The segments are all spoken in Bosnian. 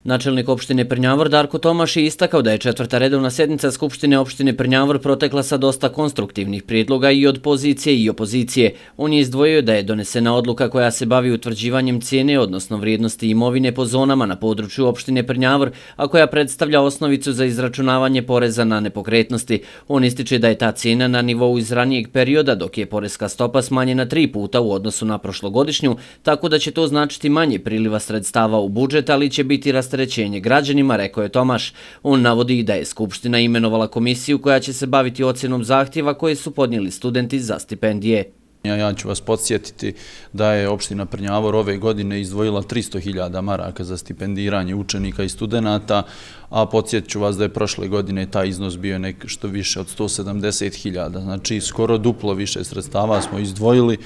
Načelnik opštine Prnjavor Darko Tomaš je istakao da je četvrta redovna sjednica Skupštine opštine Prnjavor protekla sa dosta konstruktivnih prijedloga i od pozicije i opozicije. On je izdvojio da je donesena odluka koja se bavi utvrđivanjem cijene, odnosno vrijednosti imovine po zonama na području opštine Prnjavor, a koja predstavlja osnovicu za izračunavanje poreza na nepokretnosti. On ističe da je ta cijena na nivou iz ranijeg perioda, dok je poreska stopa smanjena 3 puta u odnosu na prošlogodišnju, tako da će to značiti manje priliva sredstava u budžet, ali će biti rasterećenje građanima, rekao je Tomaš. On navodi da je Skupština imenovala komisiju koja će se baviti ocjenom zahtjeva koje su podnijeli studenti za stipendije. Ja ću vas podsjetiti da je opština Prnjavor ove godine izdvojila 300.000 maraka za stipendiranje učenika i studenata, a podsjetit ću vas da je prošle godine taj iznos bio nešto više od 170.000. Znači, skoro duplo više sredstava smo izdvojili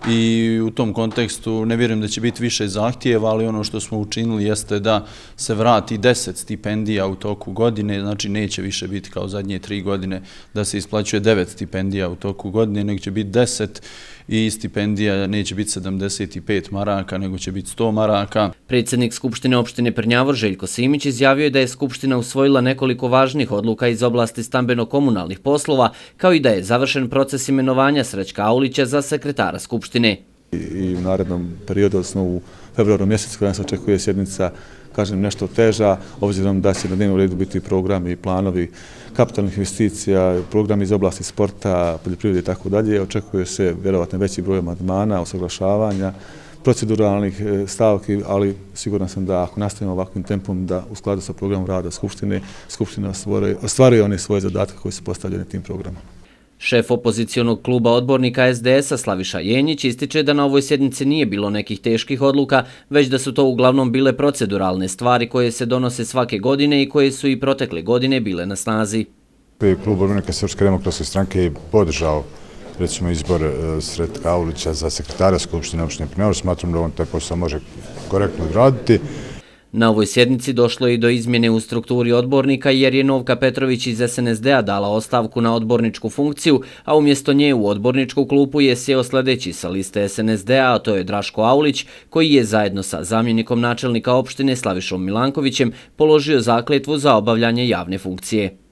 i u tom kontekstu ne vjerujem da će biti više zahtjeva, ali ono što smo učinili jeste da se vrati 10 stipendija u toku godine, znači neće više biti kao zadnje 3 godine da se isplaćuje 9 stipendija u toku godine, nego će biti 10 i stipendija neće biti 75 maraka, nego će biti 100 maraka. Predsjednik Skupštine opštine Prnjavor Željko Simić izjavio je da je Skupština usvojila nekoliko važnih odluka iz oblasti stambeno-komunalnih poslova, kao i da je završen proces imenovanja Srećka Aulića za sekretara Skupštine. I u narednom periodu, odnosno u februaru mjesecu, kada se očekuje sjednica, kažem, nešto teža, obzirom da će na dnevnom redu biti programi i planovi kapitalnih investicija, programi iz oblasti sporta, poljoprivrede i tako dalje. Očekuje se vjerovatno veći broj amandmana, usaglašavanja, proceduralnih stavki, ali siguran sam da ako nastavimo ovakvim tempom da u skladu sa programom rada Skupština ostvaruje one svoje zadatke koji su postavljeni tim programom. Šef opozicijonog kluba odbornika SDS-a Slaviša Jenjić ističe da na ovoj sjednici nije bilo nekih teških odluka, već da su to uglavnom bile proceduralne stvari koje se donose svake godine i koje su i protekle godine bile na snazi. Klub odbornika Srpske demokratske stranke je podržao recimo izbor Sretka Aulića za sekretara Skupštine opštine Prnjavor. Smatram da on taj posao može korektno odraditi. Na ovoj sjednici došlo je i do izmjene u strukturi odbornika jer je Novka Petrović iz SNSD-a dala ostavku na odborničku funkciju, a umjesto nje u odborničku klupu je sjeo sljedeći sa liste SNSD-a, a to je Draško Aulić, koji je zajedno sa zamjenikom načelnika opštine Slavišom Milankovićem položio zakletvu za obavljanje javne funkcije.